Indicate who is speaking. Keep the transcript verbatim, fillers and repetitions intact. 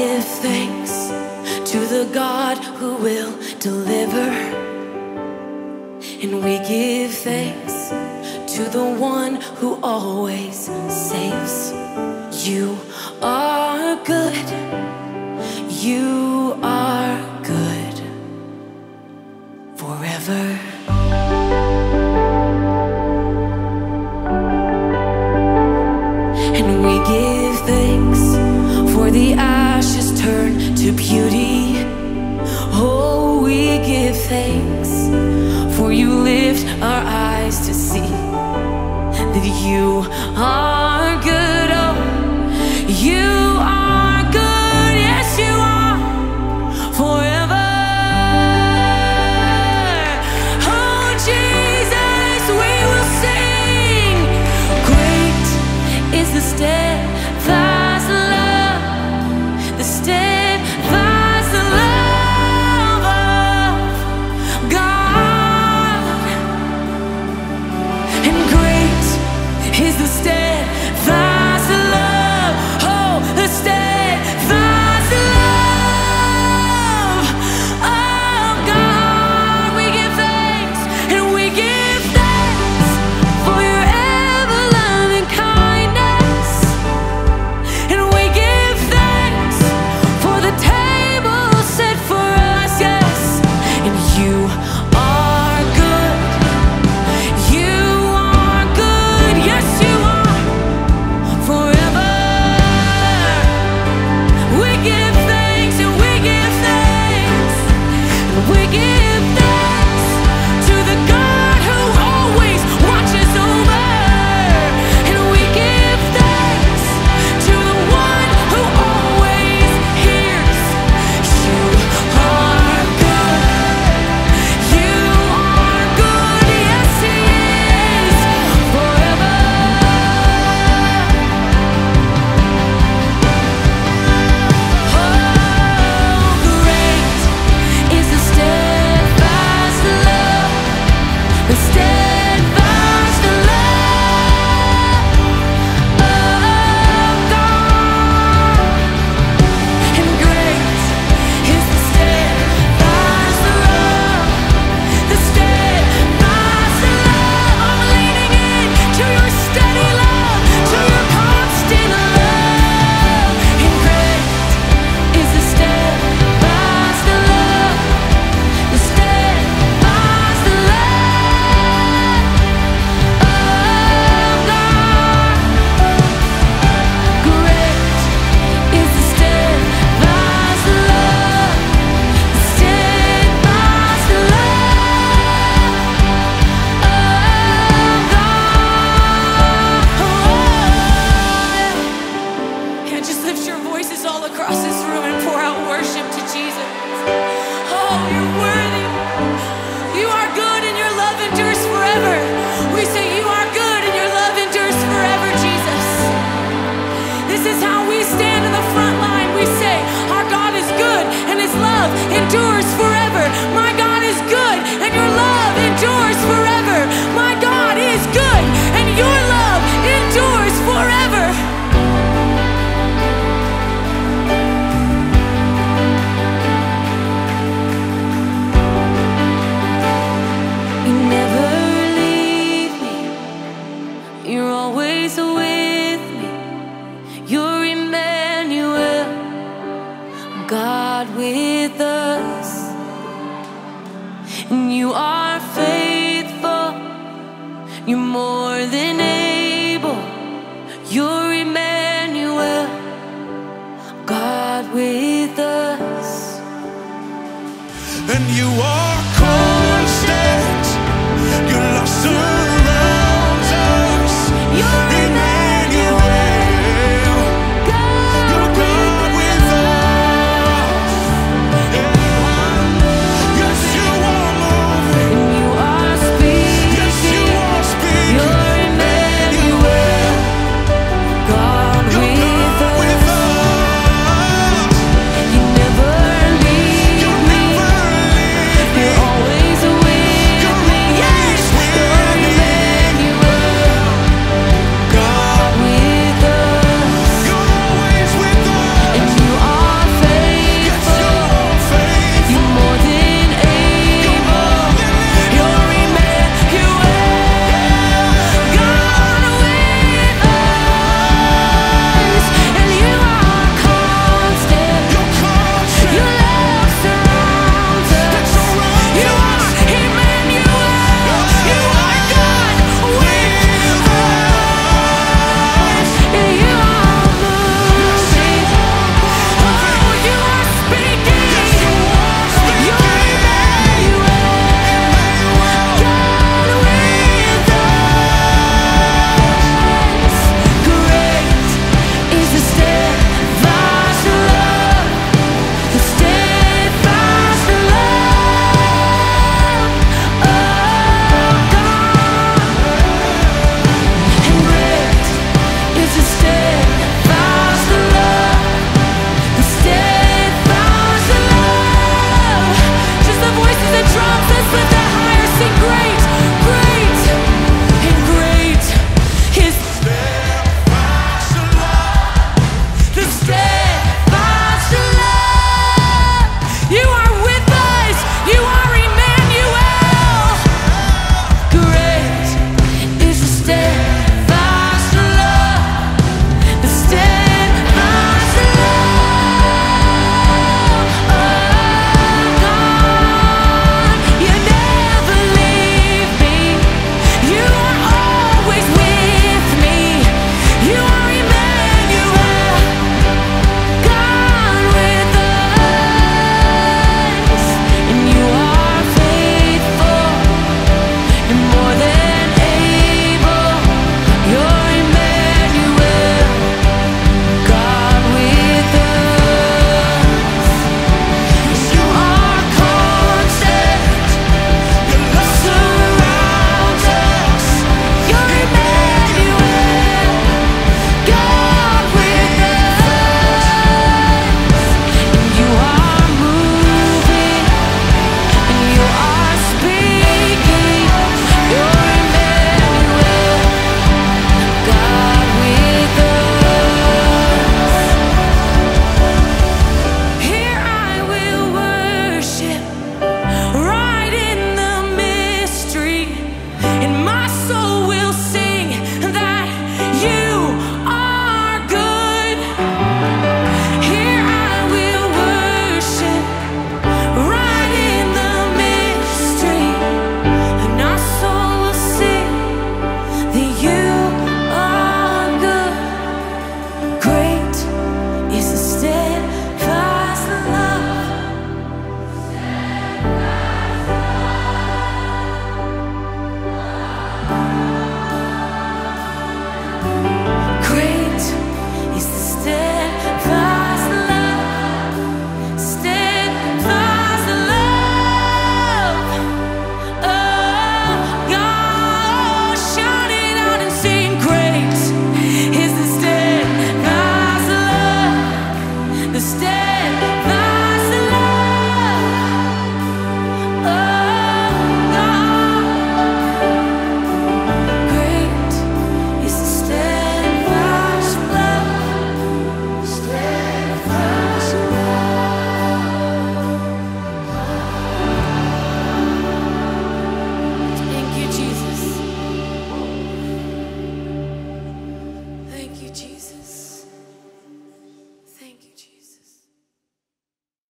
Speaker 1: give thanks to the God who will deliver, and we give thanks to the one who always saves. You are good, you are good forever. And we give thanks for the ashes turned to beauty. Oh, we give thanks for you lift our eyes to see that you are good. Oh, you are good, yes you are forever. Oh Jesus, we will sing. Great is the steadfast love, the steadfast love of God. And great is the steadfast love, oh, the steadfast love of God. We give thanks, and we give thanks for your ever-loving kindness. And we give thanks for the table set for us, yes. And you are good, you are good, yes you are forever. We give thanks, and we give thanks, and we give thanks to the God who always watches over. And we give thanks to the one who always hears. You are good, you are good, yes he is forever. Oh, great is the steadfast love, the steadfast love of God. And great is the steadfast love, the steadfast love. I'm leaning in to your steady love, to your constant love. And great is the steadfast love, the steadfast love of God. Great is the steadfast love, the steadfast love of God. Yeah, just lift your voices all across this room and pour out worship to Jesus. Oh, you're worthy. You are good and your love endures forever. We say you are good and your love endures forever, Jesus. This is how we stand in the front line. We say our God is good and his love endures forever. My God is good and your love endures forever. My God is good and your love endures forever. You never leave me, you're always with me. You're Emmanuel, God with us. And you are faithful, you're more than able. You're Emmanuel, God with us.